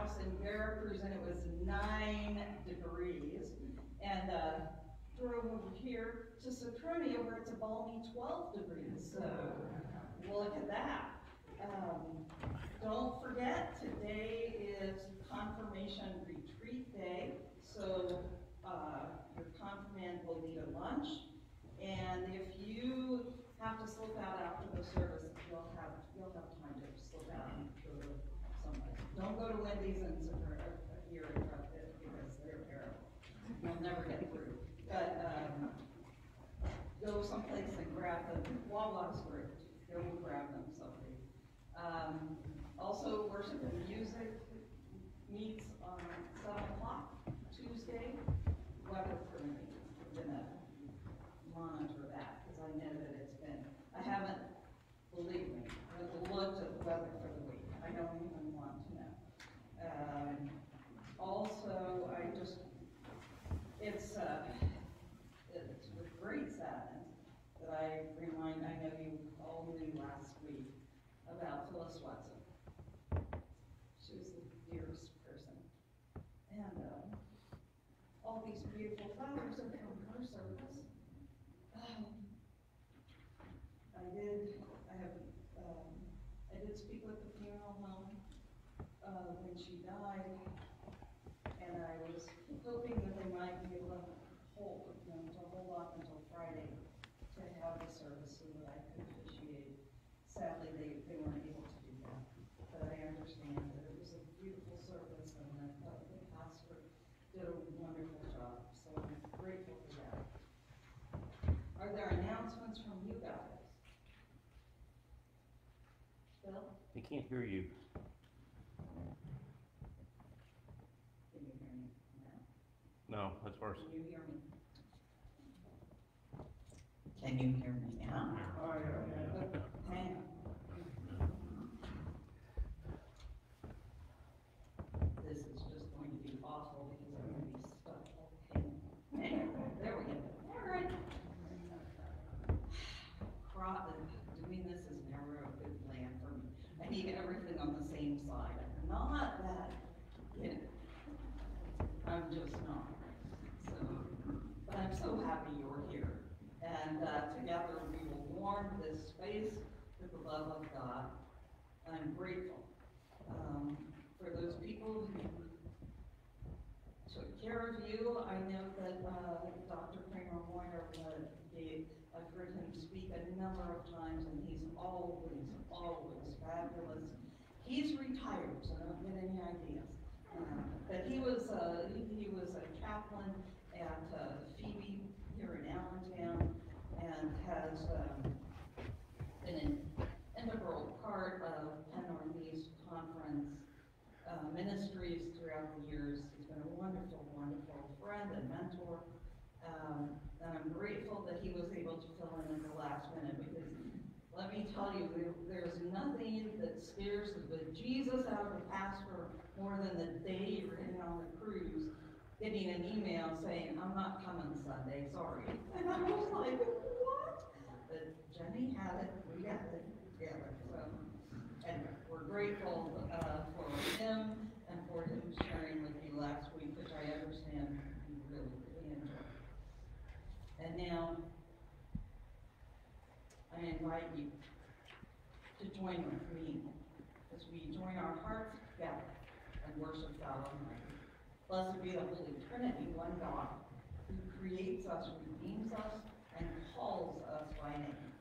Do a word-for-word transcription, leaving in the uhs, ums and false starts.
house in Veracruz, and it was nine degrees. And uh, drove over here to Citronio, where it's a balmy twelve degrees. So look at that. Um, don't forget, today is confirmation retreat day. So uh, your confirmand will need a lunch. And if you have to slip out after the service, you'll have you'll have time to slip out and go to someplace. Don't go to Wendy's and here and because they're terrible. You'll never get through. But um, go someplace and grab them. Wawa's great. Go and grab them someplace. Um, also, worship and music meets on seven o'clock Tuesday. Weather permitting. We're gonna monitor that because I know that it's been. I haven't, believe me, I've looked at the weather for the week. I don't even want to know. Um, also, I just, it's, uh, it's with great sadness that I remind, I know you all knew last week about Phyllis Watson. She was the dearest person. And uh, all these beautiful flowers are from her service. Um, I did, I have, um, I did speak with the funeral home uh, when she died, and I was hoping that they might be able to hold, you know, to hold off until Friday to have the service so that I could officiate. Sadly, they, they weren't able to do that, but I understand that it was a beautiful service and that uh, the pastor did a wonderful job, so I'm grateful for that. Are there announcements from you guys? Bill? They can't hear you. Can you hear me now? No, that's worse. Can you hear me? Can you hear me now? Oh, yeah. Okay. Hang on. This is just going to be awful because I'm going to be stuck. Hang on. Hang on. There we go. All right. Cro- Doing this is never a good plan for me. I need everything on the same side. I'm not that, you know, I'm just not. So, but I'm so happy you're here. And uh, together we will warm this space with the love of God. I'm grateful um, for those people who took care of you. I know that uh, Doctor Kramer Moyer uh, gave, I've heard him speak a number of times, and he's always, always fabulous. He's retired, so don't get any ideas. Uh, but he was, uh, he, he was a chaplain at uh, Phoebe here in Allentown, and has um, been an integral part of Penn Northeast Conference uh, ministries throughout the years. He's been a wonderful, wonderful friend and mentor. Um, and I'm grateful that he was able to fill in at the last minute, because let me tell you, there, there's nothing that scares the Jesus out of a pastor more than the day you're in on the cruise, getting an email saying, I'm not coming Sunday, sorry. And I was like, what? But Jenny had it, we got it together. So anyway, we're grateful uh, for him and for him sharing with you last week, which I understand you really, really enjoyed. And now, I invite you to join with me as we join our hearts together and worship God Almighty. Blessed be the Holy Trinity, one God, who creates us, redeems us, and calls us by name.